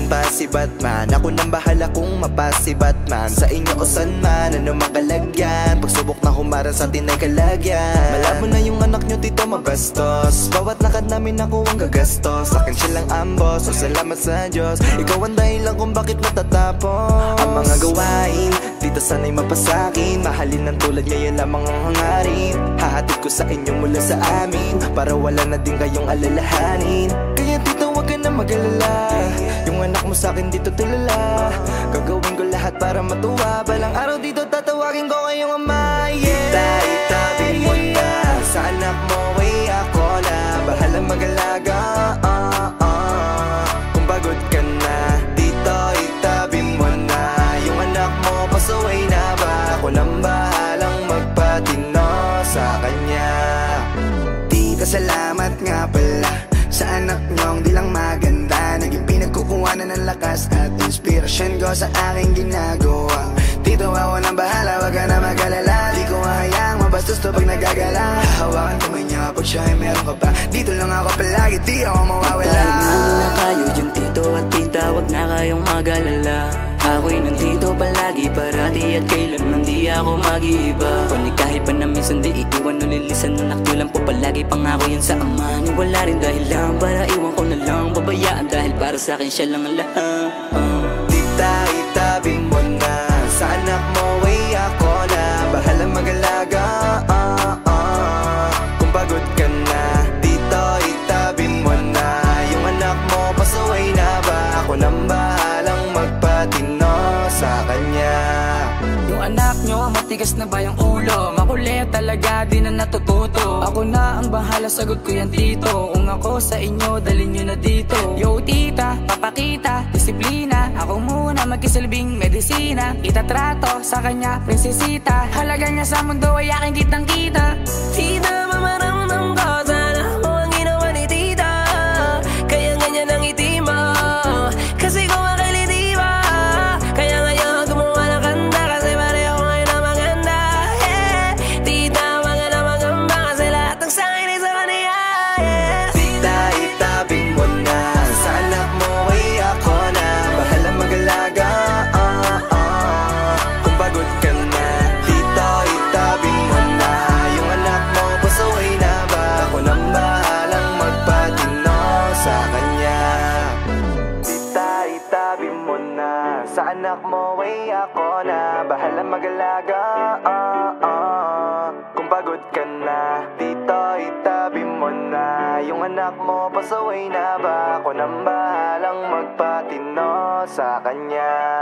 pa si Batman. Ako nang bahala kung mapasi Batman. Sa inyo o san man, ano makalagyan. Pagsubok na humarang sa atin ay kalagyan. Malabo na yung anak nyo tito mabastos. Bawat lakad namin ako ang gagastos. Sa akin siya lang ang boss, so salamat sa Diyos. Ikaw ang dahilan kung bakit natatapos ang mga gawain dito sana'y mapasakin. Mahalin ng tulad ngayon lamang ang hangarin. Hahatid ko sa inyo mula sa amin, para wala na din kayong alalahanin. Kaya tito wag ka na mag-alala, yung anak mo sa akin dito tulala. Gagawin ko lahat para matuwa. Balang araw dito tatawagin ko kayong ama. Yeah, itabi mo na sa anak mo, way ako na bahala mag-alaga. Kung pagod ka na dito, itabi mo na yung anak mo, pasaway na ba? Ako nang bahalang magpatino sa kanya. Tita, salamat nga pala sa anak nyong di lang maganda. Naging pinagkukuhanan ng lakas at inspirasyon ko sa aking ginagawa. Tito, ako nang bahala, wag ka na mag-alala. Di ko hayaang mabastos to pag nagagala. Hawakan kamay niya pag siya ay meron ka pa. Dito lang ako palagi, di ako mawawala. Kahit na kayo dyan tito at tita, wag na kayong mag-alala. Ako'y nandito palagi, parati at kailanman di ako mag-iiba. Kundi kahit pa na minsan di iiwan o lilisan, anak ko lang po palagi, pangako yan sa ama. Wala rin dahil lang, para iwan ko na lang. Babayaan dahil para sa akin siya lang ang lahat. Tita, itabi mo na sa anak mo, way ako na bahala mag-alaga. Kung pagod ka na dito, itabi mo na yung anak mo, pasaway na ba? Ako nang bahalang magpatino sa kanya. Yung anak nyo, matigas na ba yung ulo? Makulit talaga, di na natututo. Ako na ang bahala, sagot ko yan tito. Kung ako sa inyo, dalhin nyo na dito. Yo tita, papakita, disiplina. Ako muna magkisilbing medisina. Itatrato sa kanya, prinsesita. Halaga niya sa mundo ay aking kitang kita. Tita, mamaramdam ko, sana mo ang ginawa ni tita. Kaya ganyan ang ngiti mo, kasi kung makiliti ba. Kaya ngayon gumawa ng kanta, kasi pareho ngayon na maganda. Yeah. Tita, wag ka na magamba, kasi lahat ng sa'kin ay sa kanya. Yeah. Tita, itabi mo na sa anak mo, way ako na bahala mag-alaga. Kung pagod ka na dito, itabi mo na yung anak mo, pasaway na ba? Ako nang bahalang magpatino sa kanya. Tita, itabi mo na sa anak mo, way ako na bahala mag-alaga. Kung pagod ka na dito, itabi mo na yung anak mo, pasaway na ba? Ako nang bahalang magpatino sa kanya.